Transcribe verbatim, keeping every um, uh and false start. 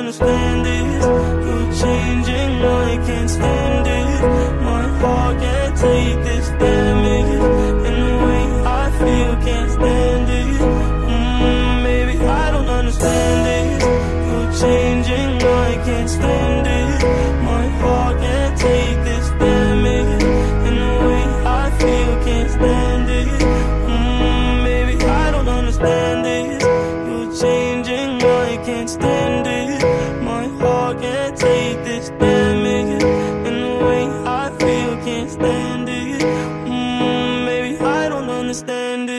understand it. You're changing, I can't stand it. My heart can't take this damage, and the way I feel can't stand it. Mm, maybe I don't understand it. You're changing, I can't stand it. My heart can't take this damage, and the way I feel can't stand it. Mm, maybe I don't understand it. You're changing, I can't stand it. My heart can't take this damage, and the way I feel can't stand it. Mm, maybe I don't understand it.